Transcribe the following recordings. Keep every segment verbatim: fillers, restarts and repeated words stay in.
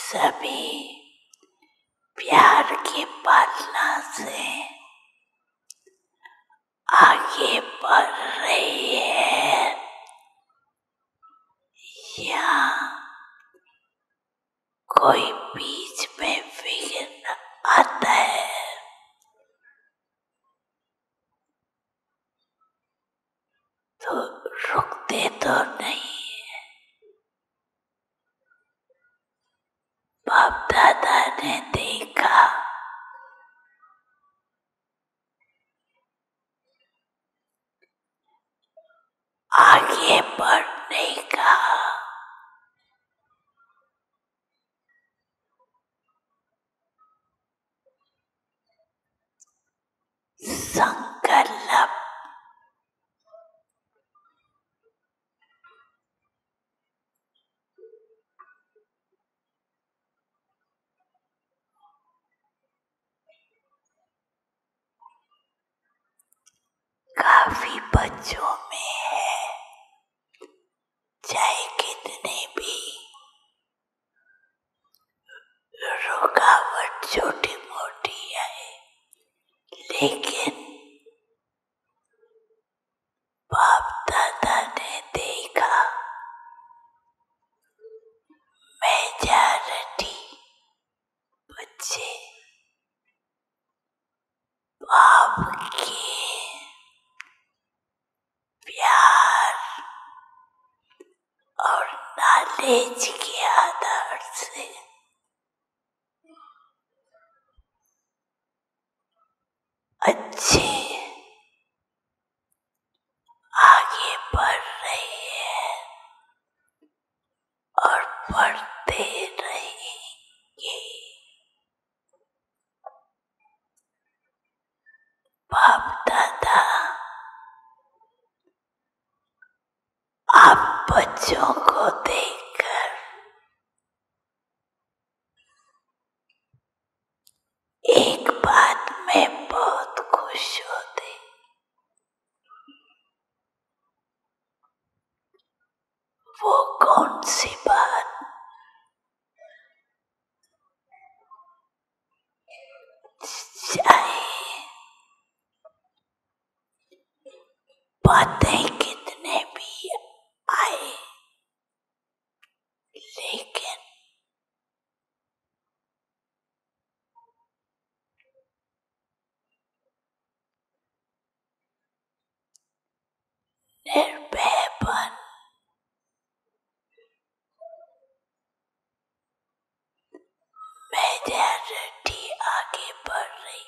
सभी प्यार की पालना से आगे बढ़ रही है। यहाँ कोई बीच में विघ्न आता है तो रुकते तो नहीं है। बाप दादा ने देखा आगे बढ़ने का, संकल्प काफी बच्चों में है। चाहे कितने भी रुकावट छोटी मोटी आए, लेकिन बाप दादा ने देखा मेजॉरिटी बच्चे बाप के प्यार और नॉलेज के आधार से अच्छे आगे बढ़ रहे हैं और बढ़ते रहेंगे। बाप दादा आप बच्चों को देखकर एक बात में बहुत खुश होते। वो कौन सी बात? चाहे बातें कितने भी आए, लेकिन निर्भयपन, मेजॉरिटी आगे बढ़ रही।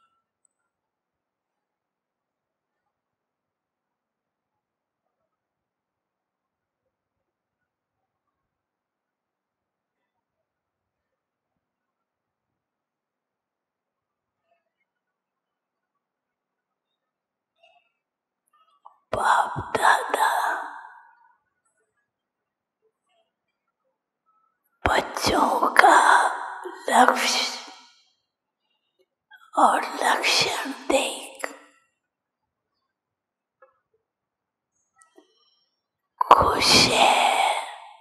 बाप दादा बच्चों का लक्ष्य और लक्षण देख खुश है।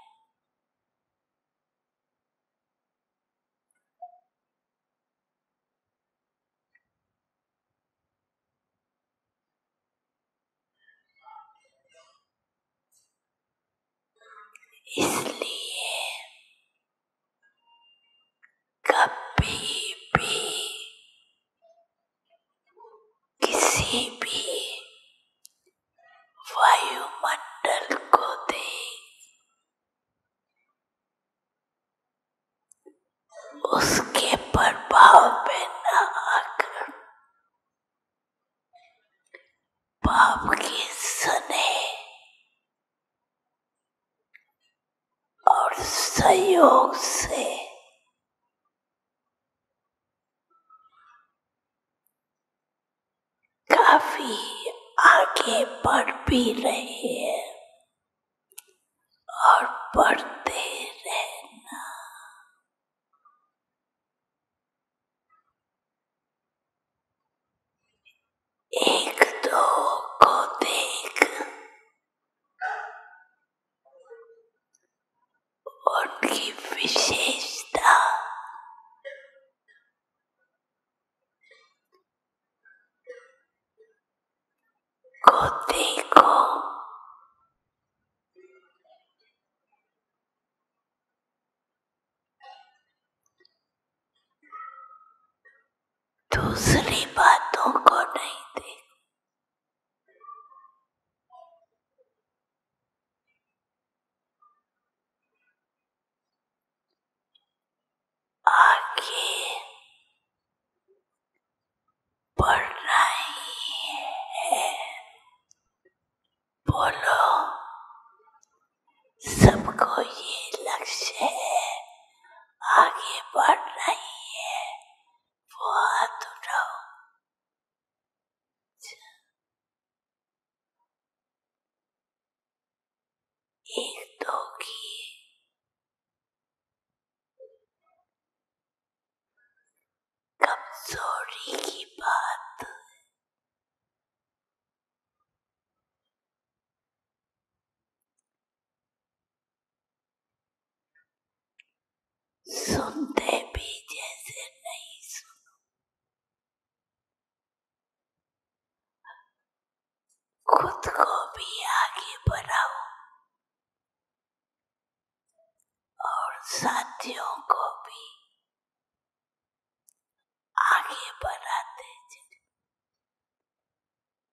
इसलिए कभी भी किसी भी वायुमंडल को देख उसके प्रभाव में न आकर बाप के स्नेह और सहयोग से काफी आगे बढ़ भी रहे हैं और बढ़ते रहना। एक दो को देख उनकी विशेषता को देखो। दूसरी बातों को नहीं देखो। आगे बढ़ना ही है। बोलो, सबको ये लक्ष्य है, आगे बढ़ना ही है। वो हाथ उठाओ। एक दो की कमजोरी की बात, सुनते भी जैसे नहीं सुनो। खुद को भी आगे बढ़ाओ और साथियों को भी।